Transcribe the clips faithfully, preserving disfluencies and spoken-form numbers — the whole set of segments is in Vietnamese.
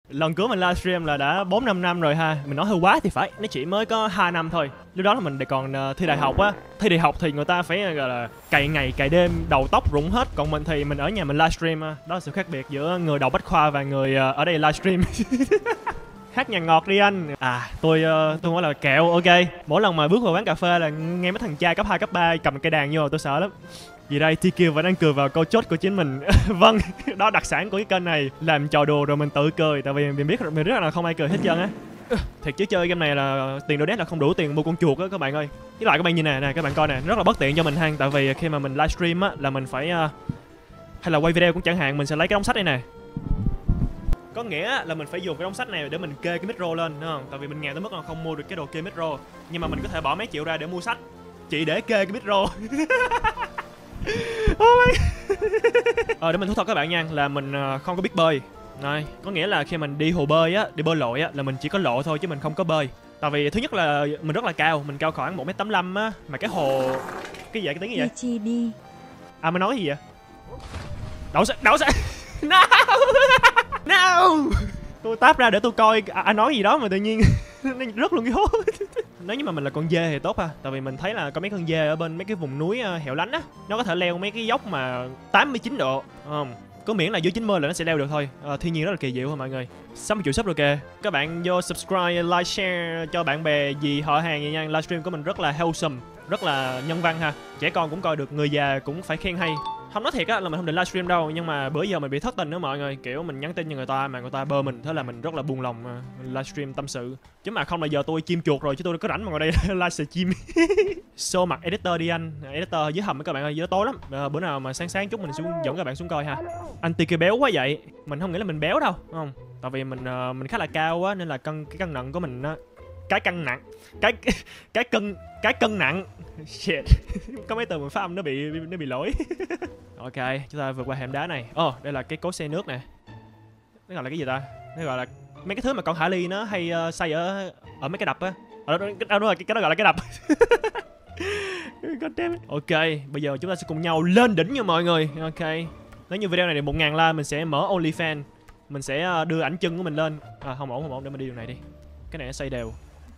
Lần cuối mình livestream là đã bốn năm năm rồi ha. Mình nói hơi quá thì phải, nó chỉ mới có hai năm thôi. Lúc đó là mình còn uh, thi đại học á. Thi đại học thì người ta phải uh, gọi là cày ngày cày đêm, đầu tóc rụng hết. Còn mình thì mình ở nhà mình livestream. uh. Đó là sự khác biệt giữa người đọc bách khoa và người uh, ở đây livestream. Hát nhạc ngọt đi anh. À tôi uh, tôi nói là kẹo, ok. Mỗi lần mà bước vào quán cà phê là nghe mấy thằng cha cấp hai cấp ba cầm cây đàn vô tôi sợ lắm. Vì đây tê quy vẫn đang cười vào câu chốt của chính mình. Vâng, đó đặc sản của cái kênh này. Làm trò đùa rồi mình tự cười. Tại vì mình biết mình biết là không ai cười hết trơn á. Thiệt chứ chơi game này là tiền donate là không đủ tiền mua con chuột á các bạn ơi. Với lại các bạn nhìn nè, nè các bạn coi nè, rất là bất tiện cho mình ha. Tại vì khi mà mình livestream á là mình phải uh, hay là quay video cũng chẳng hạn, mình sẽ lấy cái đống sách đây nè. Có nghĩa là mình phải dùng cái đống sách này để mình kê cái micro lên, đúng không? Tại vì mình nghèo tới mức là không mua được cái đồ kê micro. Nhưng mà mình có thể bỏ mấy triệu ra để mua sách chỉ để kê cái micro. Oh my. Ờ, để mình thú thật các bạn nha, là mình không có biết bơi. Này, có nghĩa là khi mình đi hồ bơi á, đi bơi lội á là mình chỉ có lộ thôi chứ mình không có bơi. Tại vì thứ nhất là mình rất là cao, mình cao khoảng một mét tám mươi lăm á, mà cái hồ cái gì vậy, cái tiếng gì vậy? Chi đi. À mày nói gì vậy? Đậu xe, đậu xe. No. No. Tôi táp ra để tôi coi anh à, nói gì đó mà tự nhiên nó rất luôn cái hố. Nếu như mà mình là con dê thì tốt ha. Tại vì mình thấy là có mấy con dê ở bên mấy cái vùng núi hẻo lánh á, nó có thể leo mấy cái dốc mà tám mươi chín độ, không? Có miễn là dưới chín mươi là nó sẽ leo được thôi. À, thiên nhiên rất là kỳ diệu thôi mọi người. sáu mươi triệu sub rồi kìa. Các bạn vô subscribe, like, share cho bạn bè gì họ hàng vậy nha. Livestream của mình rất là wholesome, rất là nhân văn ha. Trẻ con cũng coi được, người già cũng phải khen hay. Không nói thiệt á là mình không định livestream đâu, nhưng mà bữa giờ mình bị thất tình đó mọi người. Kiểu mình nhắn tin cho người ta mà người ta bơ mình, thế là mình rất là buồn lòng. Mình livestream tâm sự. Chứ mà không là giờ tôi chim chuột rồi chứ tôi đâu có rảnh mà ngồi đây livestream. Show mặt editor đi anh. Editor dưới hầm với các bạn ơi, dưới tối lắm. À, bữa nào mà sáng sáng chút mình xuống dẫn các bạn xuống coi ha. Anh tê quy béo quá vậy. Mình không nghĩ là mình béo đâu, đúng không? Tại vì mình uh, mình khá là cao á nên là cân cái cân nặng của mình nó cái cân nặng cái cái cân cái cân nặng shit. Có mấy từ mình phát âm nó bị nó bị lỗi. Ok, chúng ta vượt qua hẻm đá này. Ồ, oh, đây là cái cối xe nước nè. Nó gọi là cái gì ta? Nó gọi là mấy cái thứ mà con Hải Ly nó hay uh, xây ở ở mấy cái đập á. Ở đó, cái, đúng rồi, cái, cái đó gọi là cái đập. God damn it. Ok, bây giờ chúng ta sẽ cùng nhau lên đỉnh nha mọi người. Ok. Nếu như video này được một ngàn like mình sẽ mở OnlyFans. Mình sẽ đưa ảnh chân của mình lên. À không ổn, không ổn, để mình đi đường này đi. Cái này nó xây đều.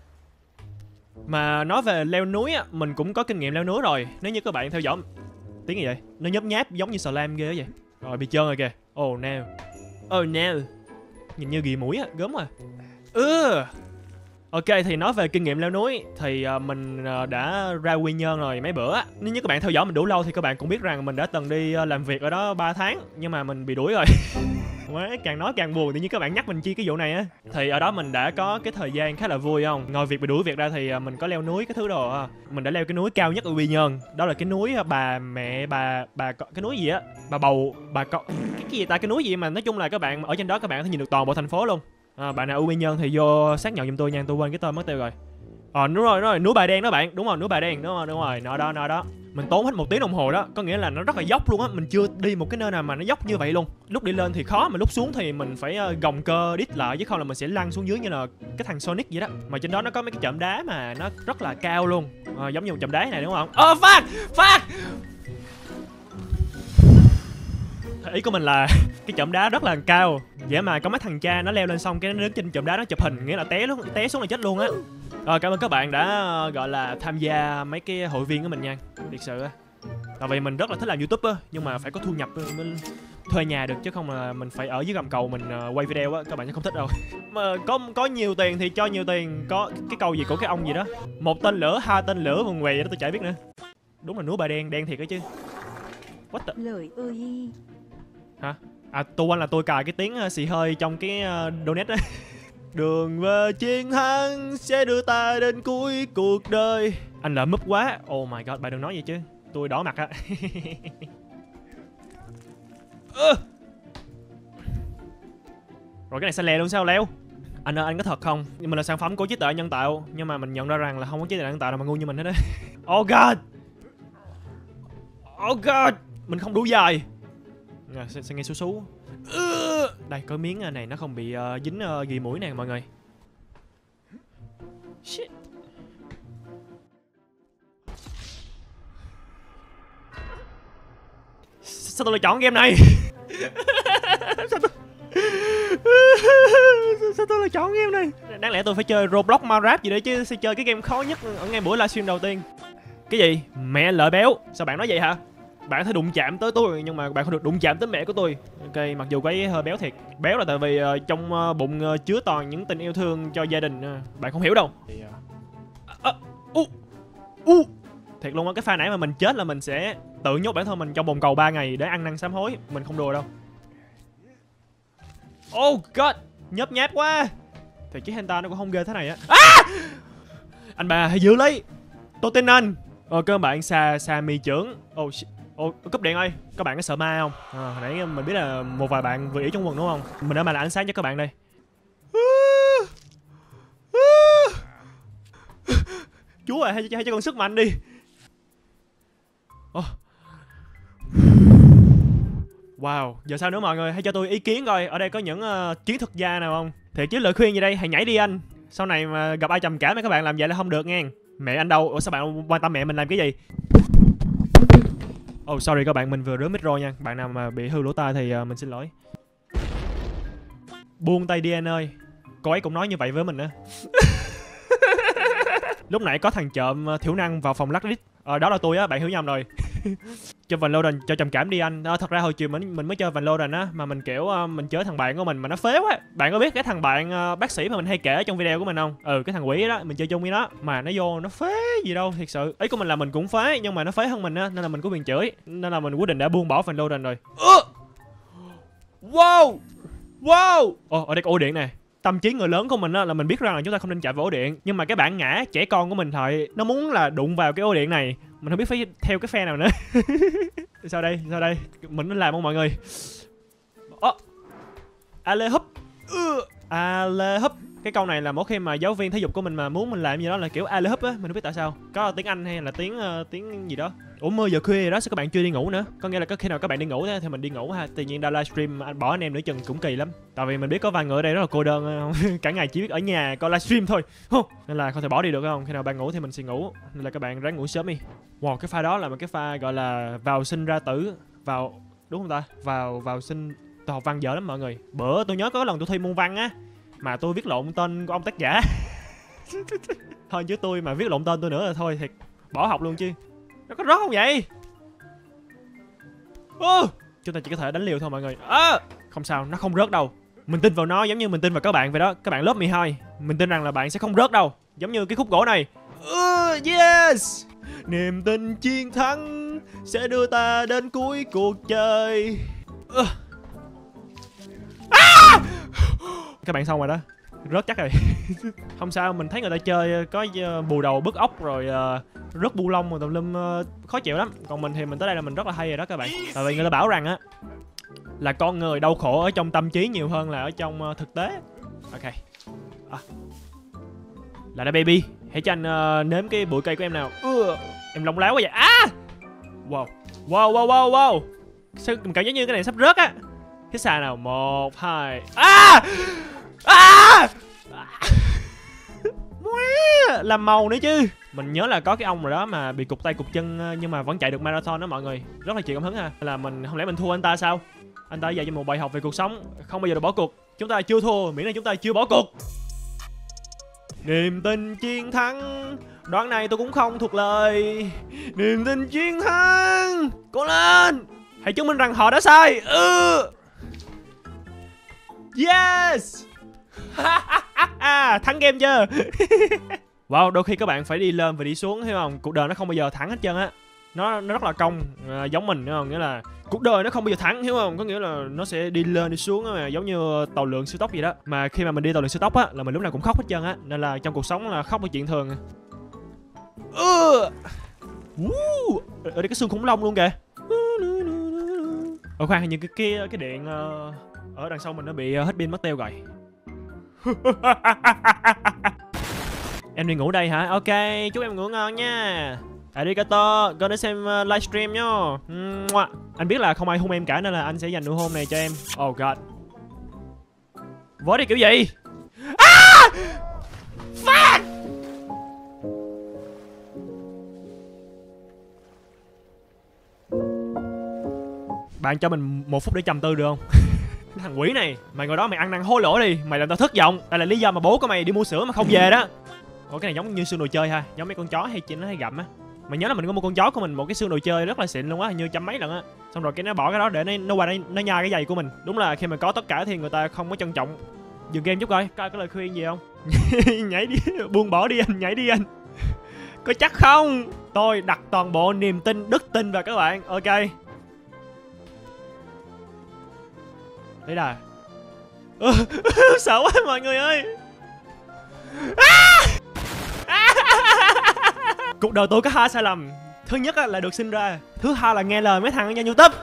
Mà nói về leo núi á, mình cũng có kinh nghiệm leo núi rồi. Nếu như các bạn theo dõi tiếng gì vậy? Nó nhấp nháp giống như slam ghê vậy. Rồi bị trơn rồi kìa. Oh no. Oh no. Nhìn như ghì mũi á, gớm rồi. Ừ. Ok, thì nói về kinh nghiệm leo núi thì uh, mình uh, đã ra Quy Nhơn rồi mấy bữa. Nếu như các bạn theo dõi mình đủ lâu thì các bạn cũng biết rằng mình đã từng đi uh, làm việc ở đó ba tháng. Nhưng mà mình bị đuổi rồi. Quá, càng nói càng buồn, tự nhiên các bạn nhắc mình chi cái vụ này á. Thì ở đó mình đã có cái thời gian khá là vui không? Ngoài việc bị đuổi việc ra thì uh, mình có leo núi cái thứ đồ. Mình đã leo cái núi cao nhất ở Quy Nhơn. Đó là cái núi uh, bà mẹ bà bà cái núi gì á? Bà bầu bà con cái, cái gì ta, cái núi gì mà nói chung là các bạn ở trên đó các bạn có thể nhìn được toàn bộ thành phố luôn. À, bạn nào ở Quy Nhơn thì vô xác nhận giùm tôi nha, tôi quên cái tên mất tiêu rồi. Ờ à, đúng rồi, đúng rồi, núi Bà Đen đó bạn, đúng rồi, núi Bà Đen, đúng rồi, đúng rồi, nó đó, nó đó. Mình tốn hết một tiếng đồng hồ đó, có nghĩa là nó rất là dốc luôn á, mình chưa đi một cái nơi nào mà nó dốc như vậy luôn. Lúc đi lên thì khó, mà lúc xuống thì mình phải uh, gồng cơ đít lại, chứ không là mình sẽ lăn xuống dưới như là cái thằng Sonic vậy đó. Mà trên đó nó có mấy cái chậm đá mà nó rất là cao luôn, à, giống như một chậm đá này đúng không? Ờ phát, phát. Ý của mình là cái chậm đá rất là cao, vậy mà có mấy thằng cha nó leo lên xong cái nó đứng trên chậm đá nó chụp hình, nghĩa là té luôn, té xuống là chết luôn á. Rồi cảm ơn các bạn đã gọi là tham gia mấy cái hội viên của mình nha, thiệt sự á. Tại vì mình rất là thích làm YouTube á, nhưng mà phải có thu nhập mới thuê nhà được, chứ không là mình phải ở dưới gầm cầu mình quay video á, các bạn sẽ không thích đâu. Mà có có nhiều tiền thì cho nhiều tiền, có cái câu gì của cái ông gì đó, một tên lửa, hai tên lửa vùng quầy đó tôi chả biết nữa. Đúng là núi Bà Đen, đen thiệt đó chứ. What the... Lời ơi. Hả? À tôi quên là tôi cài cái tiếng xì hơi trong cái uh, donate á. Đường về chiến thắng sẽ đưa ta đến cuối cuộc đời. Anh lỡ múp quá. Oh my god, bạn đừng nói vậy chứ. Tôi đỏ mặt á. Rồi cái này sẽ leo luôn sao leo? Anh ơi, anh có thật không? Mình là sản phẩm của trí tuệ nhân tạo, nhưng mà mình nhận ra rằng là không có trí tuệ nhân tạo nào mà ngu như mình hết á. Oh god. Oh god. Mình không đủ dài. À, sẽ, sẽ nghe sú sú. Ừ. Đây có miếng này nó không bị uh, dính uh, ghi mũi nè mọi người. Shit. Sao tôi lại chọn game này? Sao tôi... sao tôi lại chọn game này? Đáng lẽ tôi phải chơi Roblox Minecraft gì đấy chứ, sẽ chơi cái game khó nhất ở ngay buổi livestream đầu tiên. Cái gì? Mẹ lợi béo? Sao bạn nói vậy hả? Bạn thấy đụng chạm tới tôi nhưng mà bạn không được đụng chạm tới mẹ của tôi. Ok, mặc dù cái hơi béo thiệt. Béo là tại vì uh, trong uh, bụng uh, chứa toàn những tình yêu thương cho gia đình. Uh, bạn không hiểu đâu. Thì uh... à, uh, uh. Thiệt luôn á, cái pha nãy mà mình chết là mình sẽ tự nhốt bản thân mình trong bồn cầu ba ngày để ăn năn sám hối. Mình không đùa đâu. Oh god, nhớp nháp quá. Thì chiếc hentai nó cũng không ghê thế này á. À! Anh bà hãy giữ lấy. Tôi tin anh. Ờ, cơ bạn Sa Sami trưởng. Oh shit. Ồ, cúp điện ơi, các bạn có sợ ma không? À, hồi nãy mình biết là một vài bạn vừa ý trong quần đúng không? Mình đã mang lại ánh sáng cho các bạn đây. Chú ơi, hãy, hãy cho con sức mạnh đi. Oh. Wow, giờ sao nữa mọi người? Hãy cho tôi ý kiến coi, ở đây có những uh, chiến thuật gia nào không? Thiệt chứ lời khuyên gì đây, hãy nhảy đi anh. Sau này mà gặp ai trầm cảm mấy các bạn làm vậy là không được nghe. Mẹ anh đâu? Ủa sao bạn quan tâm mẹ mình làm cái gì? Oh sorry các bạn, mình vừa rửa micro nha. Bạn nào mà bị hư lỗ tai thì uh, mình xin lỗi. Buông tay đi anh ơi. Cô ấy cũng nói như vậy với mình á. Lúc nãy có thằng trộm uh, thiểu năng vào phòng lắc đít. Ờ, đó là tôi á, bạn hiểu nhầm rồi. Cho Valorant cho trầm cảm đi anh. À, thật ra hồi chiều mình mình mới chơi Valorant á, mà mình kiểu uh, mình chơi thằng bạn của mình mà nó phế quá. Bạn có biết cái thằng bạn uh, bác sĩ mà mình hay kể trong video của mình không? Ừ, cái thằng quỷ đó, mình chơi chung với nó mà nó vô nó phế gì đâu, thiệt sự. Ý của mình là mình cũng phế nhưng mà nó phế hơn mình á, nên là mình có quyền chửi. Nên là mình quyết định đã buông bỏ Valorant rồi. Uh! Wow! Wow! Ồ, ở đây có ổ điện nè. Tâm trí người lớn của mình á, là mình biết rằng là chúng ta không nên chạy vào ổ điện, nhưng mà cái bản ngã trẻ con của mình thôi, nó muốn là đụng vào cái ổ điện này, mình không biết phải theo cái phe nào nữa. Sao đây, sao đây, mình nên làm không mọi người? Ồ, ale húp, ale húp. Cái câu này là mỗi khi mà giáo viên thể dục của mình mà muốn mình làm gì đó là kiểu ale húp á, mình không biết tại sao. Có tiếng Anh hay là tiếng uh, tiếng gì đó. Ủa mười giờ khuya rồi đó, sao các bạn chưa đi ngủ nữa? Có nghĩa là có khi nào các bạn đi ngủ thì mình đi ngủ ha. Tự nhiên ra livestream anh bỏ anh em nữa chừng cũng kỳ lắm. Tại vì mình biết có vài người ở đây rất là cô đơn, cả ngày chỉ biết ở nhà coi livestream thôi, không? Nên là không thể bỏ đi được không? Khi nào bạn ngủ thì mình sẽ ngủ. Nên là các bạn ráng ngủ sớm đi. Wow, cái pha đó là một cái pha gọi là vào sinh ra tử, vào đúng không ta? Vào vào sinh. Tôi học văn dở lắm mọi người. Bữa tôi nhớ có lần tôi thi môn văn á, mà tôi viết lộn tên của ông tác giả. Thôi chứ tôi mà viết lộn tên tôi nữa là thôi thiệt bỏ học luôn chứ. Nó có rớt không vậy? Ô, chúng ta chỉ có thể đánh liều thôi mọi người. À, không sao, nó không rớt đâu. Mình tin vào nó giống như mình tin vào các bạn vậy đó. Các bạn lớp mười hai, mình tin rằng là bạn sẽ không rớt đâu. Giống như cái khúc gỗ này. Uh, yes, niềm tin chiến thắng sẽ đưa ta đến cuối cuộc chơi. Uh. À! Các bạn xong rồi đó. Rớt chắc rồi. Không sao, mình thấy người ta chơi có bù đầu bứt ốc rồi uh, rớt bu lông rồi tùm lum, uh, khó chịu lắm. Còn mình thì mình tới đây là mình rất là hay rồi đó các bạn. Tại vì người ta bảo rằng á là con người đau khổ ở trong tâm trí nhiều hơn là ở trong uh, thực tế. Ok. À. Là đây baby, hãy cho anh uh, nếm cái bụi cây của em nào. Uh, em lông láo quá vậy. À! Wow. Wow wow wow wow. Sao mình cảm giác như cái này sắp rớt á. Hít xa nào, một, hai. À! À! Làm màu nữa chứ. Mình nhớ là có cái ông rồi đó mà bị cụt tay cụt chân nhưng mà vẫn chạy được marathon đó mọi người. Rất là chịu cảm hứng ha. Là mình không lẽ mình thua anh ta sao? Anh ta dạy cho một bài học về cuộc sống, không bao giờ được bỏ cuộc. Chúng ta chưa thua, miễn là chúng ta chưa bỏ cuộc. Niềm tin chiến thắng. Đoạn này tôi cũng không thuộc lời. Niềm tin chiến thắng. Cố lên. Hãy chứng minh rằng họ đã sai. Ừ. Yes. Thắng game chưa? Wow, đôi khi các bạn phải đi lên và đi xuống, hiểu không? Cuộc đời nó không bao giờ thẳng hết trơn á. Nó nó rất là cong, à, giống mình, hiểu không? Nghĩa là cuộc đời nó không bao giờ thẳng, hiểu không? Có nghĩa là nó sẽ đi lên đi xuống á, giống như tàu lượn siêu tốc gì đó. Mà khi mà mình đi tàu lượn siêu tốc á là mình lúc nào cũng khóc hết trơn á. Nên là trong cuộc sống là khóc là chuyện thường. Ừ. Uh. Ở đây cái xương khủng long luôn kìa. Ở khoan, hình như cái cái cái điện uh, ở đằng sau mình nó bị uh, hết pin mất tiêu rồi. Em đi ngủ đây hả? Ok, chúc em ngủ ngon nha. Arigato, con đến xem uh, livestream nhá. Mua. Anh biết là không ai hôn em cả nên là anh sẽ dành nụ hôn này cho em. Oh god. Võ đi kiểu gì? À! Fuck! Bạn cho mình một phút để trầm tư được không? thằng quỷ này, mày ngồi đó mày ăn năn hối lỗi đi, mày làm tao thất vọng. Đây là lý do mà bố của mày đi mua sữa mà không về đó. Ủa cái này giống như xương đồ chơi ha, giống mấy con chó hay chị nó hay gặm á. Mày nhớ là mình có một con chó của mình một cái xương đồ chơi rất là xịn luôn á, hình như trăm mấy lần á. Xong rồi cái nó bỏ cái đó để nó nó qua đây nó nhai cái giày của mình. Đúng là khi mà có tất cả thì người ta không có trân trọng. Dừng game chút coi, coi có lời khuyên gì không. Nhảy đi, buông bỏ đi anh, nhảy đi anh. Có chắc không? Tôi đặt toàn bộ niềm tin, đức tin vào các bạn. Ok. Đấy là sợ quá mọi người ơi. Cuộc đời tôi có hai sai lầm. Thứ nhất là được sinh ra, thứ hai là nghe lời mấy thằng ở trên YouTube.